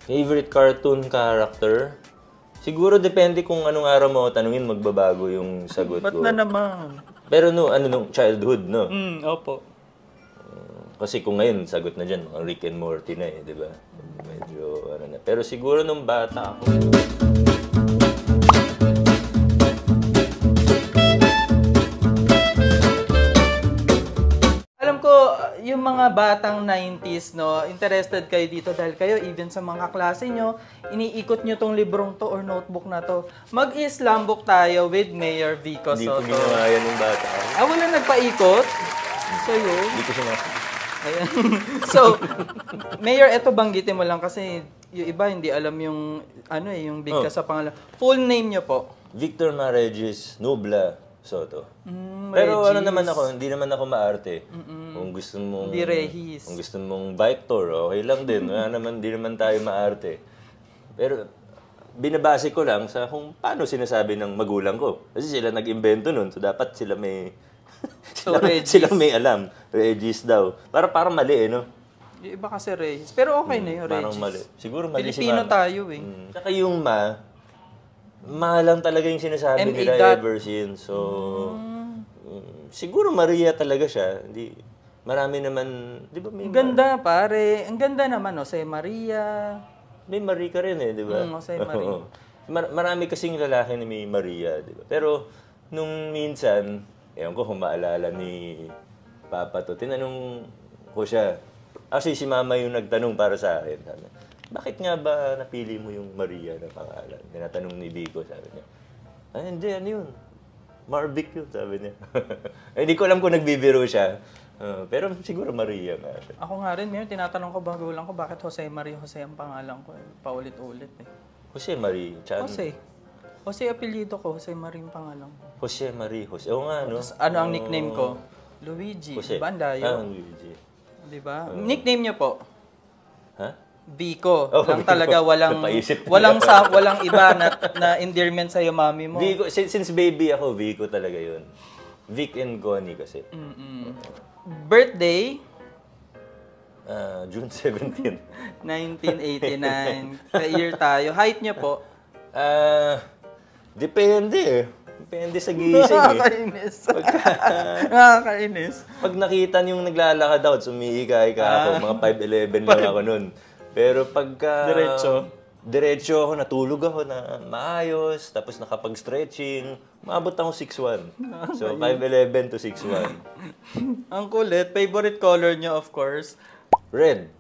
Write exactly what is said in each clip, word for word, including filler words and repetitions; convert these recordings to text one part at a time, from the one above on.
Favorite cartoon character? Siguro depende kung anong araw mo tanungin, magbabago yung sagot Ba't ko. na naman? Pero no, ano nung childhood, no? Hmm, opo. Kasi kung ngayon, sagot na dyan, mga Rick and Morty na eh, di ba? Medyo, ano na. Pero siguro nung bata ako, Alam ko, yung mga batang nineties, no, interested kayo dito dahil kayo, even sa mga klase nyo, iniikot nyo tong librong to or notebook na to. Mag-Islam book tayo with Mayor Vico hindi ko Soto. ginawa yan nung bata ako. Ah, wala nagpaikot? Sa'yo? Hindi ko sinasabi. Ayan. So, Mayor, eto banggitin mo lang kasi yung iba hindi alam yung, ano eh, yung bigkas Oh. sa pangalan. Full name nyo po? Victor Maregis Nubla Soto. Mm, Pero ano Regis. naman ako, hindi naman ako maarte. Kung gusto mong Hindi Regis. Kung gusto mong bike tour, okay lang din. Wala naman, hindi naman tayo maarte. Pero binabase ko lang sa kung paano sinasabi ng magulang ko. Kasi sila nag-imbento nun, so dapat sila may So, sila, Regis. sila may alam. Regis daw. Para parang mali eh, no? Yung iba kasi Regis. Pero okay na yung Parang Regis. mali. Siguro mali si Pilipino mama. tayo eh. Mm. Tsaka yung ma, ma lang talaga yung sinasabi M A nila dot. ever since. So, mm, siguro Maria talaga siya. Hindi, marami naman, di ba may, Ang ganda pare. Ang ganda naman, Jose Maria. may Marie ka rin eh, di ba? Mm, Jose Marie. Oo. Mar- marami kasing lalaki na may Maria, di ba? Pero, nung minsan, ewan ko kung maalala ni Papa to, tinanong ko siya. Actually, si Mama yung nagtanong para sa akin. Sabi, bakit nga ba napili mo yung Maria na pangalan? Tinatanong ni Vico, sabi niya. Ah, hindi, ano yun? Marvick yun, sabi niya. Eh, hindi ko alam kung nagbibiro siya. Uh, pero siguro Maria nga siya. Ako nga rin, Mayor, tinatanong ko bagulang ko bakit Jose Maria Jose ang pangalan ko. Eh. Paulit-ulit eh. Jose Marie. Chan. Jose. Jose apelyido ko, Jose Maria ang pangalan ko. Jose Marie. Jose. Oo nga, no? Tapos ano ang nickname ko? Luigi. Jose. Diba? Ang layo. Ah, Luigi. Diba? Nickname niyo po? Ha? Vico. Oh, lang Vico. talaga, walang Napaisip na walang ako. sa walang iba na, na endearment sa mami mo. Vico, since, since baby ako, Vico talaga yun. Vic and Connie kasi. Mm-mm. Birthday? Ah, June seventeenth. nineteen eighty-nine. Ka-year tayo. Height niyo po? Ah, depende eh. Depende sa gising eh. Nakakainis. Nakakainis. Pag nakita niyong naglalakad ako, sumiika-ika ako, mga five eleven lang ako nun. Pero pagka... Diretso? Diretso ako, natulog ako na maayos, tapos nakapag-stretching, maabot ako six one. So, five eleven to six one. Ang kulit. Favorite color niyo, of course. Red.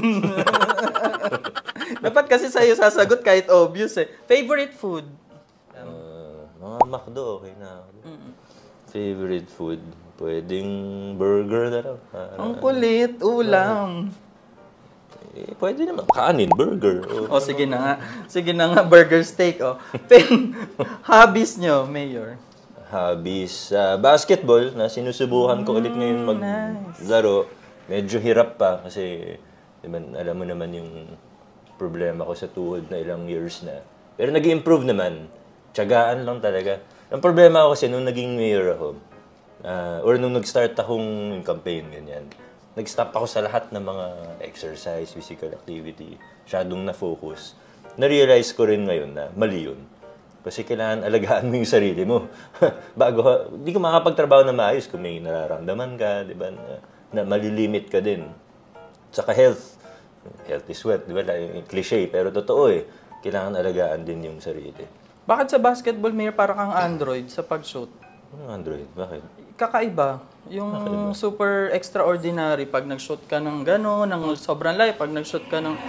Dapat kasi sa'yo sasagot kahit obvious eh. Favorite food? Uh, mga McDo, okay na ako. Favorite food? Pwedeng burger na lang. Ah, Ang kulit. Ulam. eh, pwede naman. Kanin, burger. O, oh, sige na nga. Sige na nga, burger steak. Oh. Pen, hobbies nyo, Mayor? Hobbies. Uh, basketball, na sinusubukan ko ulit ngayon maglaro. Medyo hirap pa kasi diba, alam mo naman yung problema ko sa tuhod na ilang years na. Pero nag-improve naman. Tiyagaan lang talaga. Ang problema ko kasi nung naging mayor ako, uh, or nung nag-start akong campaign, ganyan, nag-stop ako sa lahat ng mga exercise, physical activity, masyadong na-focus. Na-realize ko rin ngayon na mali yun. Kasi kailangan alagaan mo yung sarili mo. Bago, hindi ka makapagtrabaho na maayos kung may nararamdaman ka, di ba? Na, na malilimit ka din. Saka health. Health is wealth, di ba? Yung cliche, pero totoo eh. Kailangan alagaan din yung sarili. Bakit sa basketball, Mayor, para kang Android sa pag-shoot? Ano Android? Bakit? Kakaiba. Yung Kakaiba. Super extraordinary pag nag-shoot ka ng gano'n, ng sobrang layo, pag nag-shoot ka ng...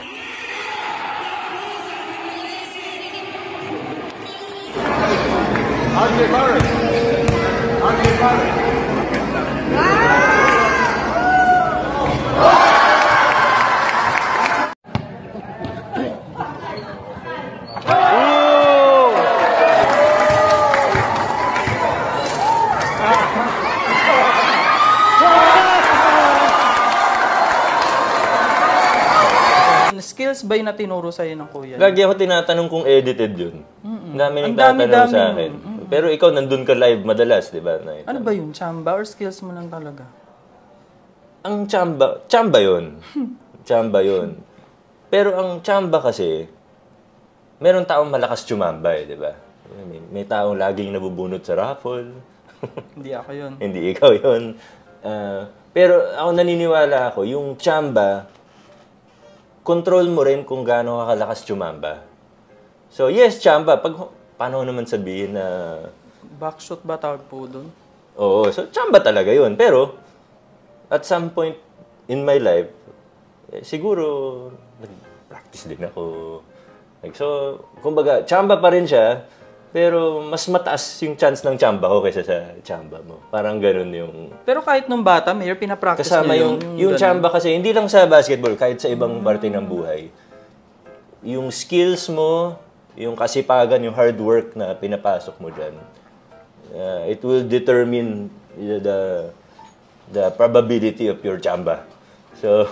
Andre Barrett. Andre Barrett. Skills ba yung na tinuro sa'yo ng kuya? Lagi ako tinatanong kung edited yun. Ang dami Ang nagtatanong dami-dami sa akin. Pero ikaw, nandun ka live madalas, di ba? Na- Ano ba yun? Chamba or skills mo lang talaga? Ang chamba, chamba yun. Chamba yun. Pero ang tsamba kasi, meron taong malakas tsumamba eh, di ba? May, may taong laging nabubunot sa raffle. Hindi ako yun. Hindi ikaw yun. Ah, pero ako naniniwala ako, yung tsamba, control mo rin kung gaano ka kalakas tsumamba. So yes, tsamba. Pag, paano ko naman sabihin na... Backshot ba tawag po doon? Oo, so tsamba talaga yun. Pero, at some point in my life, eh, siguro, nag-practice din ako. Like, so, kumbaga, tsamba pa rin siya, pero mas mataas yung chance ng tsamba ko kaysa sa tsamba mo. Parang ganun yung... Pero kahit nung bata, Mayor, pinapractice Kasama niyo yung, yung, ganun. tsamba kasi, hindi lang sa basketball, kahit sa ibang parte ng buhay. Yung skills mo, yung kasipagan, yung hard work na pinapasok mo dyan, uh, it will determine the the probability of your tsamba. So,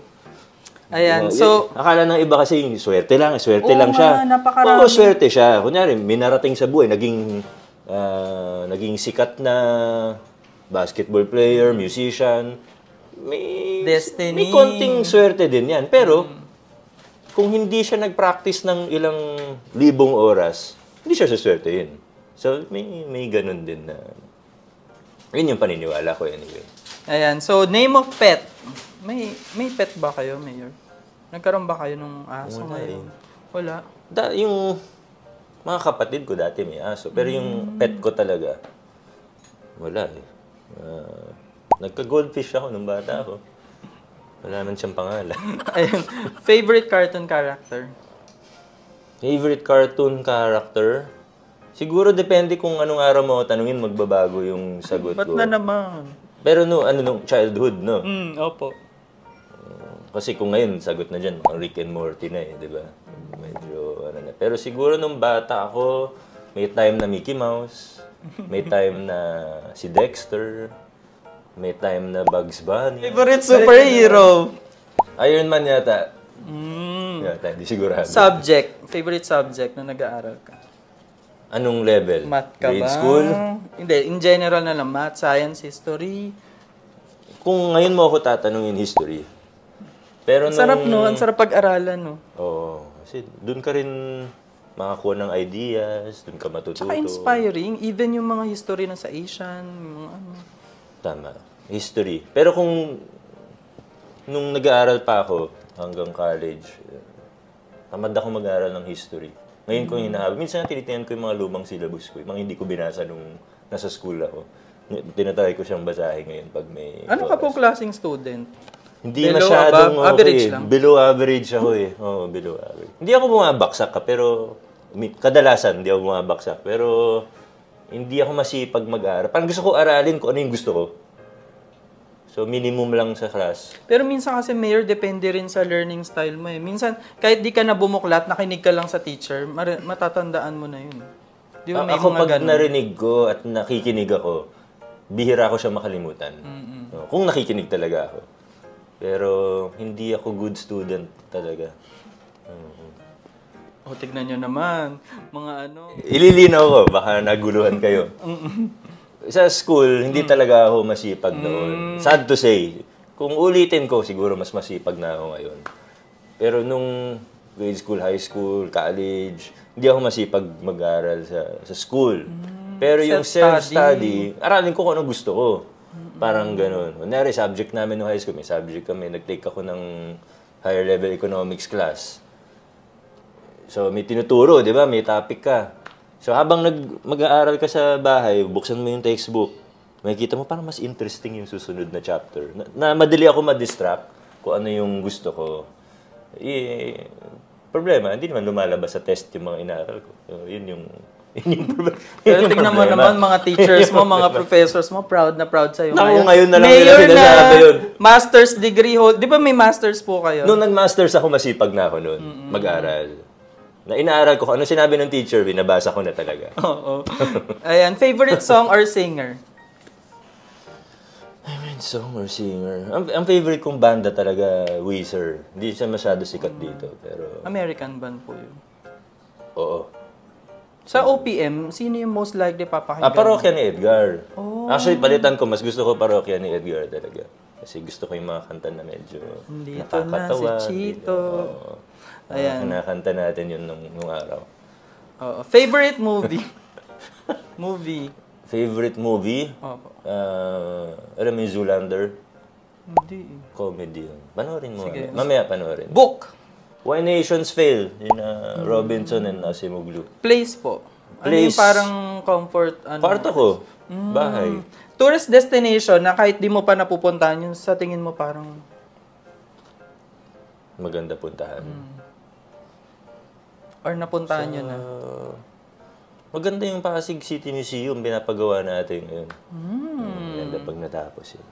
Ayan, uh, so... akala ng iba kasi yung swerte lang, swerte Oo lang siya. nga, napakarami. Oo, swerte siya. Kunyari, minarating sa buhay, naging, ah, naging sikat na basketball player, musician. May, Destiny. may konting swerte din yan. Pero, kung hindi siya nag-practice ng ilang libong oras, hindi siya saswertein. So, may, may ganun din na... Yun yung paniniwala ko anyway. Ayan, so name of pet. May may pet ba kayo, Mayor? Nagkaroon ba kayo nung aso Wala ngayon? eh. Wala. Da, yung mga kapatid ko dati may aso. Pero yung pet ko talaga, wala eh. Ah, nagka-goldfish ako nung bata ako. Wala man siyang pangalan. Ayun, favorite cartoon character? Favorite cartoon character? Siguro depende kung anong araw mo tanungin, magbabago yung sagot Ba't ko. na naman? Pero no, ano nung childhood, no? Hmm, opo. Kasi kung ngayon, sagot na dyan, mga Rick and Morty na eh, di ba? Medyo, ano na. Pero siguro nung bata ako, may time na Mickey Mouse, may time na si Dexter, may time na Bugs Bunny. Favorite superhero? Iron Man yata. Hmm. Yata, hindi sigurado. Subject. Favorite subject na nag-aaral ka? Anong level? Math ka Grade ba? school? Hindi, in general na lang. Math, science, history. Kung ngayon mo ako tatanungin history. Pero Ang sarap, nung... no? Ang sarap pag-aralan, no? Oo. Kasi doon ka rin makakuha ng ideas, doon ka matututo. Tsaka inspiring. Even yung mga history na sa Asian, yung mga ano. Tama. History. Pero kung nung nag-aaral pa ako hanggang college, eh, tamad ako mag-aaral ng history. Ngayon ko hinahabol. Minsan tinitingnan ko yung mga lumang syllabus ko, yung mga hindi ko binasa nung nasa school ako. Tinatry ko siyang basahin ngayon pag may... Ano ka po klaseng student? Hindi Below, masyadong above, average okay. lang? Below average ako eh. Oo, below average. Hindi ako bumabaksak ka, pero mi- kadalasan hindi ako bumabaksak. Pero hindi ako masipag mag-aaral. Parang gusto ko aralin kung ano yung gusto ko. So, minimum lang sa class. Pero minsan kasi, Mayor, depende rin sa learning style mo eh. Minsan, kahit di ka na bumuklat, nakinig ka lang sa teacher, mar- matatandaan mo na yun. Di ba may A- ako mga pag ganun? narinig ko at nakikinig ako, bihira ko siya makalimutan. No, kung nakikinig talaga ako. Pero hindi ako good student talaga. O, tignan nyo naman. Mga ano. Ililinaw ko, baka naguluhan kayo. Sa school, hindi talaga ako masipag noon. Sad to say. Kung ulitin ko, siguro mas masipag na ako ngayon. Pero nung grade school, high school, college, hindi ako masipag mag-aral sa, sa school. Pero yung self-study, aralin ko kung ano gusto ko. Parang ganun. Kunyari, subject namin no high school, may subject kami, nag-take ako ng higher level economics class. So, may tinuturo, di ba? May topic ka. So, habang nag mag-aaral ka sa bahay, buksan mo yung textbook, makikita mo parang mas interesting yung susunod na chapter. Na, na madali ako ma-distract kung ano yung gusto ko. Eh, problema, hindi naman lumalabas sa test yung mga inaaral ko. So, yun yung, yun yung problema. Pero tignan mo naman, mga teachers mo, mga professors mo, proud na proud sa'yo. Naku, ngayon na lang nila Mayor sinasabi na yun. master's degree hold. Di ba may master's po kayo? Nung nag-masters ako, masipag na ako noon, mag-aral. Na inaaral ko, ano sinabi ng teacher, binabasa ko na talaga. Oo. Ayan, favorite song or singer? Favorite song or singer? Ang, ang favorite kong banda talaga, Weezer. Hindi siya masyado sikat dito, pero American band po yun. oo. Sa O P M, sino yung most likely papakinggan? Ah, parokya ni Edgar. Oh. Actually, palitan ko, mas gusto ko parokya ni Edgar talaga. Kasi gusto ko yung mga kanta na medyo Dito na si nakakatawa. Chito. Oo. Ayan. Ayan. Kinakanta natin yun nung, nung araw. Oo. Favorite movie? movie. Favorite movie? Opo. Uh, alam mo yung Zoolander? Hindi. Comedy yun. Panoorin mo. Sige. Mamaya, mamaya panoorin. Book. Why Nations Fail? Yun na Robinson and Asimoglu. Place po. Ano yung Place. parang comfort? Ano? Part ako. Bahay. Tourist destination na kahit di mo pa napupuntahan, yun sa tingin mo parang... Maganda puntahan. Or napuntahan yun na. Uh, maganda yung Pasig City Museum. Pinapagawa natin ngayon. Mm. Maganda pag natapos yun.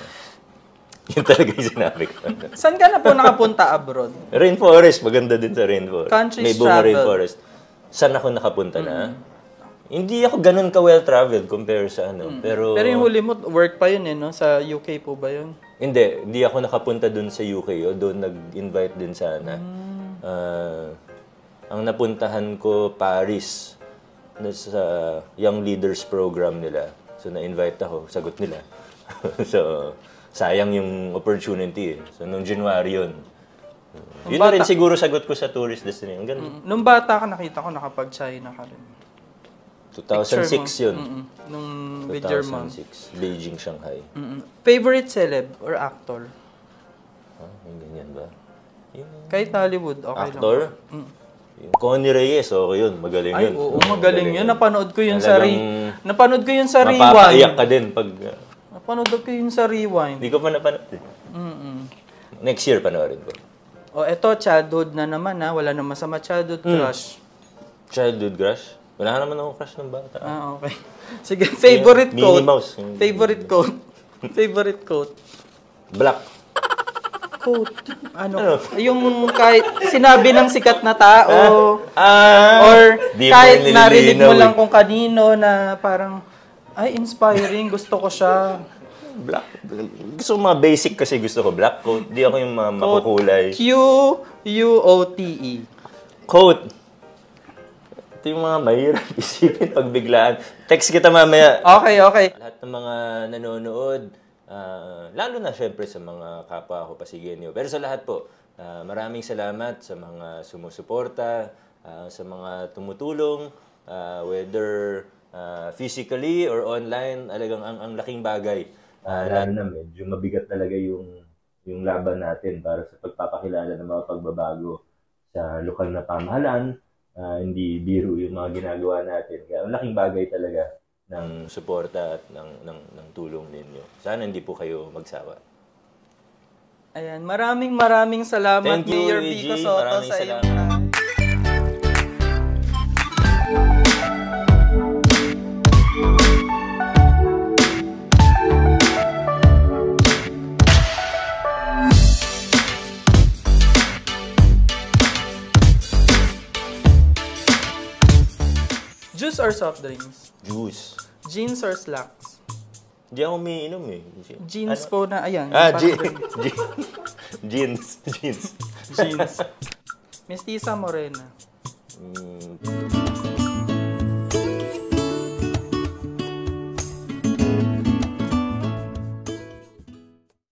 Yun talaga yung sinabi ko. Saan ka na po nakapunta abroad? Rainforest. Maganda din sa Rainforest. Countries May bunga travel. Rainforest. Saan ako nakapunta na? Hindi ako ganun ka well-traveled compare sa ano. Pero, Pero yung huli mo, work pa yun eh, no? Sa U K po ba yun? hindi. Hindi ako nakapunta dun sa U K. O doon nag-invite din sana. Ah, ang napuntahan ko, Paris. Na sa Young Leaders Program nila. So, na-invite ako. Sagot nila. So, sayang yung opportunity eh. So, nung January yun. Yun na rin siguro sagot ko sa tourist destination. Ang ganda. Nung bata ka, nakita ko nakapag-China ka rin. two thousand six yun. Mm-mm. Nung with your mom. two thousand six. Beijing, Shanghai. Mm-mm. Favorite celeb or actor? Ah, yung ganyan ba? Yung Kahit Hollywood, okay actor? lang. Mm. Yung Connie Reyes, okay yun. Magaling Ay, yun. oo, magaling yun. Napanood ko yun sa re... Talagang Napanood ko yun sa Mapapaiyak Rewind. ka din pag... uh, Napanood ko yun sa Rewind. Hindi ko pa napanood. eh. Mm-mm. Next year panoorin ko. O, eto, childhood na naman ha. Wala na masama. Childhood Hmm. crush. Childhood crush? Wala ka naman akong crush ng bata. Ah, okay. Sige, favorite Minnie quote. Mouse. Yung- Favorite quote. Favorite quote. Black. Quote. Ano? Yung kahit sinabi ng sikat na tao, Ah! or Di mo kahit nililinaw narinig mo eh. lang kung kanino na parang, ay, inspiring, gusto ko siya. Black. Gusto ko mga basic kasi gusto ko. Black coat. Di ako yung mga makukulay. Q U O T E. Coat. Ito yung mga mahirap isipin pag biglaan. Text kita mamaya. Okay, okay. Lahat ng mga nanonood, ah, lalo na syempre sa mga kapwa ko Pasigenyo. Pero sa lahat po, ah, maraming salamat sa mga sumusuporta, ah, sa mga tumutulong, ah, whether ah, physically or online, alagang ang, ang laking bagay. Ah, lalo na medyo mabigat talaga yung, yung laban natin para sa pagpapakilala ng mga pagbabago sa lokal na pamahalaan. Ah, hindi biro yung mga ginagawa natin. Kaya ang laking bagay talaga ng suporta at ng, ng, ng tulong ninyo. Sana hindi po kayo magsawa. Ayan, maraming maraming salamat, Thank you, Mayor E G. Vico Soto, Maraming sa iyong salamat. time. Juice or soft drinks? Juice. Jeans or slacks? Hindi ako umiinom eh. Jeans Ano? po na, ayan. Ah, parang je- ganun. je- jeans. Jeans. Jeans. Mestiza morena. Mm,